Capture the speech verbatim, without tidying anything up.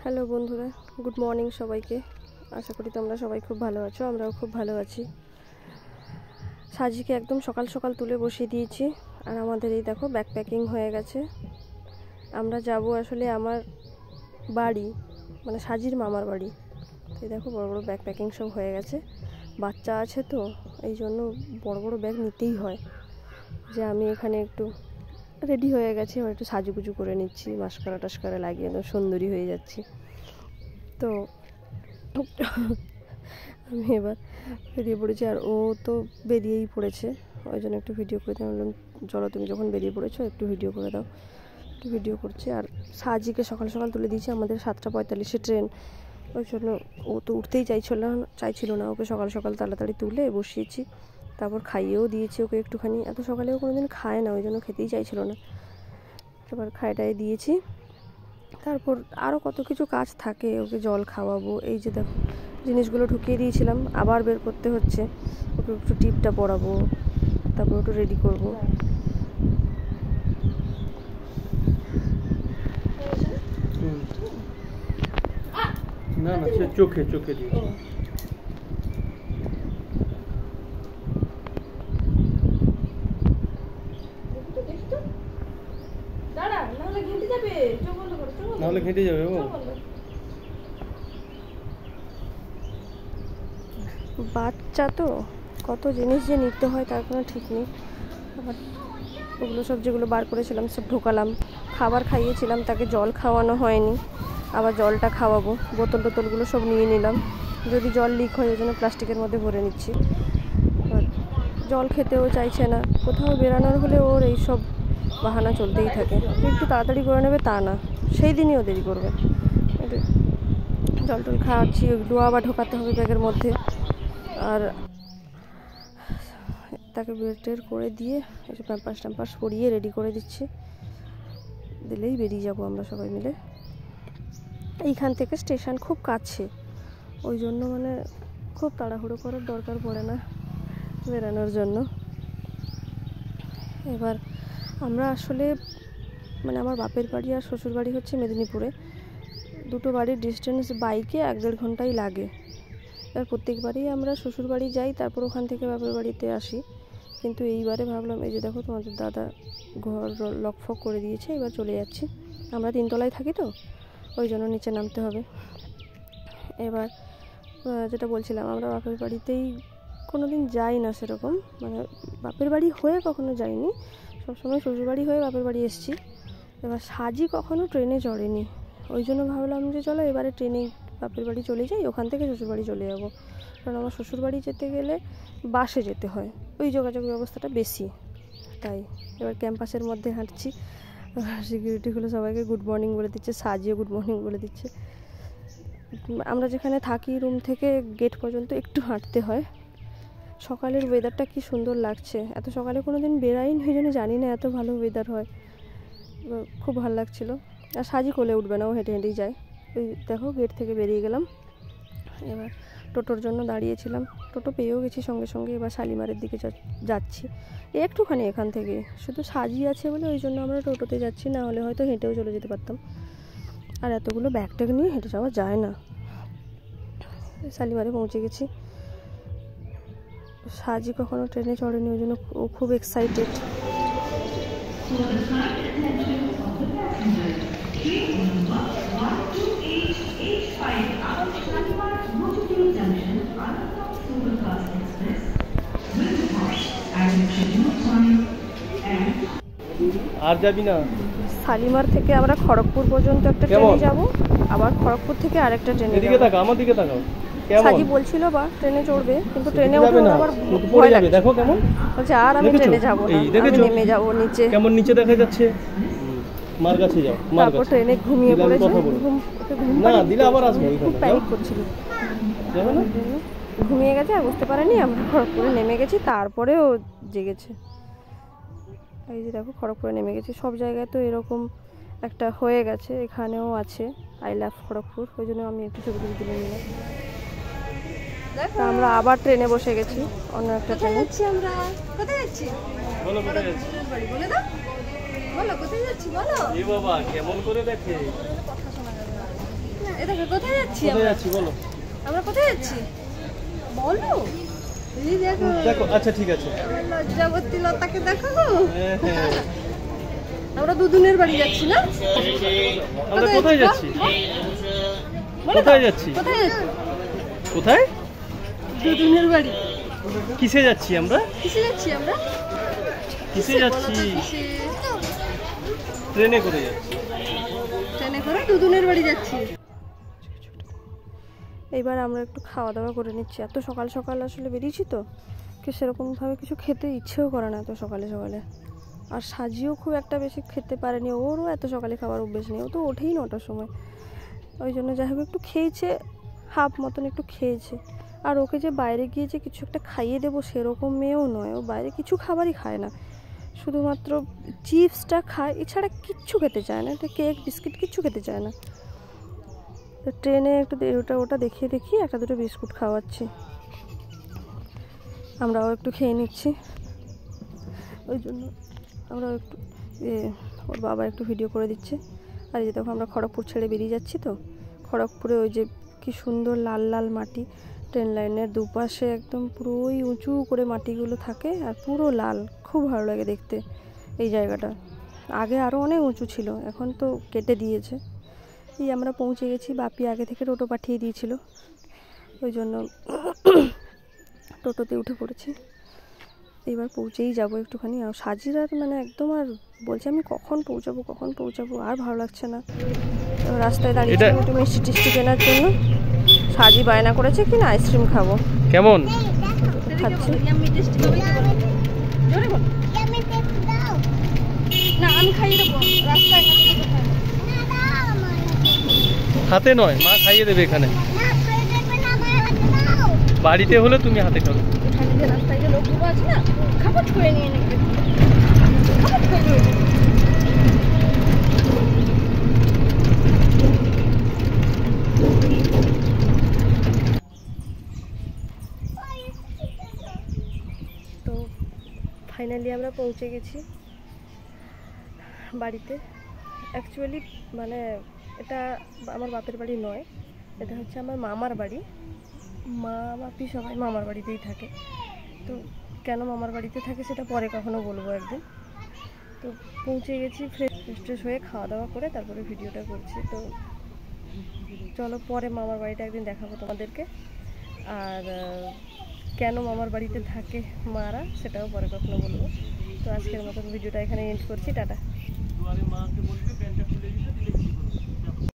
Hello বন্ধুরা, good morning সবাইকে। আশা করি তোমরা সবাই খুব ভালো আছো, আমরাও খুব ভালো আছি। সাজিকে একদম সকাল সকাল তুলে বসিয়ে দিয়েছি, আর আমাদের এই দেখো ব্যাগ প্যাকিং হয়ে গেছে। আমরা যাব আসলে আমার বাড়ি, মানে সাজির মামার বাড়ি। এই দেখো বড় বড় ব্যাগ প্যাকিং সব হয়ে গেছে। বাচ্চা আছে তো এই জন্য বড় বড় ব্যাগ নিতেই হয়। যে আমি এখানে একটু রেডি হয়ে গেছি, এবার একটু সাজুগুজু করে নিচ্ছি, মাস্কারা টাস্কারা লাগিয়ে একদম সুন্দরী হয়ে যাচ্ছি। তো আমি এবার বেরিয়ে পড়েছি, আর ও তো বেরিয়েই পড়েছে, ওই জন্য একটু ভিডিও করে দিলাম। চলো তুমি যখন বেরিয়ে পড়েছো একটু ভিডিও করে দাও। একটু ভিডিও করছি। আর সাজিকে সকাল সকাল তুলে দিয়েছি, আমাদের সাতটা পঁয়তাল্লিশে ট্রেন, ওই জন্য ও তো উঠতেই চাইছিল না চাইছিল না ওকে সকাল সকাল তাড়াতাড়ি তুলে বসিয়েছি। তারপর খাইয়েও দিয়েছি ওকে একটুখানি, এত সকালেও কোনো দিন খায় না, ওই জন্য খেতেই চাইছিল না। এবার খাইটাই দিয়েছি। তারপর আরও কত কিছু কাজ থাকে, ওকে জল খাওয়াবো, এই যে দেখো জিনিসগুলো ঢুকিয়ে দিয়েছিলাম, আবার বের করতে হচ্ছে। ওকে একটু টিপটা পরাবো, তারপর একটু রেডি করবো। না না সে চোখে চোখে দিয়ে নাহলে ঘেঁটে যাবে। ও বাচ্চা তো কত জিনিস যে নিতে হয় তার কোনো ঠিক নেই। আবার ওগুলো সব যেগুলো বার করেছিলাম সব ঢোকালাম। খাবার খাইয়েছিলাম, তাকে জল খাওয়ানো হয়নি, আবার জলটা খাওয়াবো। বোতল টোতলগুলো সব নিয়ে নিলাম, যদি জল লিক হয় ওই জন্য প্লাস্টিকের মধ্যে ভরে নিচ্ছি। আর জল খেতেও চাইছে না, কোথাও বেরানোর হলে ওর এইসব বাহানা চলতেই থাকে। একটু তাড়াতাড়ি করে নেবে তা না, সেই দিনই ও দেরি করবে। জল টল খাওয়াচ্ছি, ওগুলো আবার ঢোকাতে হবে ব্যাগের মধ্যে। আর তাকে বের টের করে দিয়ে একটু প্যাম্পাস ট্যাম্পাস পরিয়ে রেডি করে দিচ্ছি, দিলেই বেরিয়ে যাব আমরা সবাই মিলে। এইখান থেকে স্টেশন খুব কাছে, ওই জন্য মানে খুব তাড়াহুড়ো করার দরকার পড়ে না বেরানোর জন্য। এবার আমরা আসলে মানে আমার বাপের বাড়ি আর শ্বশুর বাড়ি হচ্ছে মেদিনীপুরে, দুটো বাড়ির ডিস্টেন্স বাইকে এক দেড় ঘন্টাই লাগে। এবার প্রত্যেকবারই আমরা শ্বশুর বাড়ি যাই, তারপর ওখান থেকে বাপের বাড়িতে আসি। কিন্তু এইবারে ভাবলাম, এই যে দেখো তোমাদের দাদা ঘর লকফক করে দিয়েছে, এবার চলে যাচ্ছি। আমরা তিনতলায় থাকি তো ওই জন্য নিচে নামতে হবে। এবার যেটা বলছিলাম, আমরা বাপের বাড়িতেই কোনো দিন যাই না সেরকম, মানে বাপের বাড়ি হয়ে কখনো যাইনি, সবসময় শ্বশুর বাড়ি হয়ে বাপের বাড়ি এসেছি। এবার সাজি কখনো ট্রেনে চড়েনি, ওই জন্য ভাবলাম যে চলো এবারে ট্রেনে বাপের বাড়ি চলে যাই, ওখান থেকে শ্বশুরবাড়ি চলে যাব। কারণ আমার শ্বশুরবাড়ি যেতে গেলে বাসে যেতে হয়, ওই যোগাযোগ ব্যবস্থাটা বেশি। তাই এবার ক্যাম্পাসের মধ্যে হাঁটছি, সিকিউরিটিগুলো সবাইকে গুড মর্নিং বলে দিচ্ছে, সাজিও গুড মর্নিং বলে দিচ্ছে। আমরা যেখানে থাকি রুম থেকে গেট পর্যন্ত একটু হাঁটতে হয়। সকালের ওয়েদারটা কি সুন্দর লাগছে, এত সকালে কোনো দিন বেরাইনি, ওই জন্য জানি না এত ভালো ওয়েদার হয়, খুব ভালো লাগছিলো। আর সাজি কোলে উঠবে না, ও হেঁটে হেঁটেই যায়। ওই দেখো গেট থেকে বেরিয়ে গেলাম। এবার টোটোর জন্য দাঁড়িয়েছিলাম, টোটো পেয়েও গেছি সঙ্গে সঙ্গে। এবার শালিমারের দিকে যাচ্ছি, একটুখানি এখান থেকে, শুধু সাজি আছে বলে ওই জন্য আমরা টোটোতে যাচ্ছি, না হলে হয়তো হেঁটেও চলে যেতে পারতাম। আর এতগুলো ব্যাগ ট্যাগ নিয়ে হেঁটে যাওয়া যায় না। শালিমারে পৌঁছে গেছি। সাজি কখনো ট্রেনে চড়েনি, ওই জন্য ও খুব এক্সাইটেড। আর যাবি না? শালিমার থেকে আমরা খড়গপুর পর্যন্ত একটা ট্রেনে যাব, আবার খড়গপুর থেকে আরেকটা ট্রেনে। এদিকে তাকাও, আমার দিকে তাকাও। কেমন সাজি বলছিল বা ট্রেনে চড়বে, কিন্তু ট্রেনে উঠে আবার ভয় লাগে। দেখো কেমন বলছে আর আমি ট্রেনে যাব না, আমি নেমে যাব নিচে। কেমন নিচে দেখা যাচ্ছে, মার কাছে যাও। তারপর ট্রেনে ঘুমিয়ে পড়েছে, না দিলে আবার আসবো। খুব প্যানিক করছিল, ঘুমিয়ে গেছে আর বুঝতে পারেনি। আমরা খড়গপুরে নেমে গেছি, তারপরে ও জেগেছে। এই যে দেখো খড়গপুরে নেমে গেছি। সব জায়গায় তো এরকম একটা হয়ে গেছে, এখানেও আছে আই লাভ খড়গপুর, ওই জন্য আমি একটু ছবি তুলে তুলে নিলাম। আমরা আবার ট্রেনে বসে গেছি, অন্য একটা ট্রেনে। আমরা কোথায় যাচ্ছি? বলো কোথায় যাচ্ছি? বলে দাও, বলো কোথায় যাচ্ছি বলো। এ বাবা কেমন করে দেখে, কথা শোনা যাবে না। এই দেখো কোথায় যাচ্ছি কোথায় আমরা যাচ্ছি বলো? আমরা কোথায় যাচ্ছি বলো এই দেখো দেখো, আচ্ছা ঠিক আছে। আমার লজ্জাবতী লতাকে দেখো গো। হ্যাঁ, হ্যাঁ। আমরা দুদুনের বাড়ি যাচ্ছি না আমরা কোথায় যাচ্ছি? বলো তো, কোথায় যাচ্ছি? কোথায় যাচ্ছি কোথায়? দুদুনের বাড়ি কিসে যাচ্ছি আমরা? কিসে যাচ্ছি আমরা কিসে বলো যাচ্ছি? তো, কিসে? ট্রেনে করে যাচ্ছি। ট্রেনে করে দুদুনের বাড়ি যাচ্ছি। এইবার আমরা একটু খাওয়া দাওয়া করে নিচ্ছি। এত সকাল সকাল আসলে বেরিয়েছি তো, কি সেরকমভাবে কিছু খেতে ইচ্ছেও করে না এত সকালে সকালে। আর সাজিও খুব একটা বেশি খেতে পারেনি, ওরও এত সকালে খাবার অভ্যেস নেই, ও তো ওঠেই নটার সময়। ওই জন্য যাই হোক একটু খেয়েছে, হাফ মতন একটু খেয়েছে। আর ওকে যে বাইরে গিয়ে যে কিছু একটা খাইয়ে দেবো সেরকম মেয়েও নয়, ও বাইরে কিছু খাবারই খায় না, শুধুমাত্র চিপসটা খায়, এছাড়া কিচ্ছু খেতে চায় না। একটা কেক বিস্কিট কিচ্ছু খেতে চায় না। তো ট্রেনে একটু ওটা ওটা দেখিয়ে দেখিয়ে একটা দুটো বিস্কুট খাওয়াচ্ছি, আমরাও একটু খেয়ে নিচ্ছি। ওই জন্য আমরাও একটু ওর বাবা একটু ভিডিও করে দিচ্ছে। আর এই যে দেখো আমরা খড়গপুর ছেড়ে বেরিয়ে যাচ্ছি তো, খড়গপুরে ওই যে কি সুন্দর লাল লাল মাটি, ট্রেন লাইনের দুপাশে একদম পুরো ওই উঁচু করে মাটিগুলো থাকে আর পুরো লাল, খুব ভালো লাগে দেখতে এই জায়গাটা। আগে আরও অনেক উঁচু ছিল, এখন তো কেটে দিয়েছে। এই আমরা পৌঁছে গেছি, বাপি আগে থেকে টোটো পাঠিয়ে দিয়েছিল, ওই জন্য টোটোতে উঠে পড়েছি। এবার পৌঁছেই যাবো একটুখানি। আর সাজির আর মানে একদম আর বলছে আমি কখন পৌঁছাবো কখন পৌঁছাবো, আর ভালো লাগছে না। রাস্তায় দাঁড়িয়ে একটু মিষ্টি টিষ্টি কেনার জন্য। সাজি বায়না করেছে কি না আইসক্রিম খাবো। কেমন খাচ্ছি না, আমি খাইয়ে দেবো রাস্তায়। হাতে নয়, মা খাইয়ে দেবে এখানে। বাড়িতে হলে তুমি হাতে খাবে। এখানে যে রাস্তায় যে লোকগুলো আছে না, খাবার করে নিয়ে নেবে, খাবার করে নেবে। তো ফাইনালি আমরা পৌঁছে গেছি বাড়িতে। অ্যাকচুয়ালি মানে এটা আমার বাপের বাড়ি নয়, এটা হচ্ছে আমার মামার বাড়ি। মা বাপি সবাই মামার বাড়িতেই থাকে। তো কেন মামার বাড়িতে থাকে সেটা পরে কখনো বলবো একদিন। তো পৌঁছে গেছি, ফ্রেশ ফ্রেশ হয়ে খাওয়া দাওয়া করে তারপরে ভিডিওটা করছি। তো চলো পরে মামার বাড়িটা একদিন দেখাবো তোমাদেরকে। আর কেন মামার বাড়িতে থাকে মারা সেটাও পরে কখনো বলবো। তো আজকের মতো ভিডিওটা এখানে এন্ড করছি, টাটা।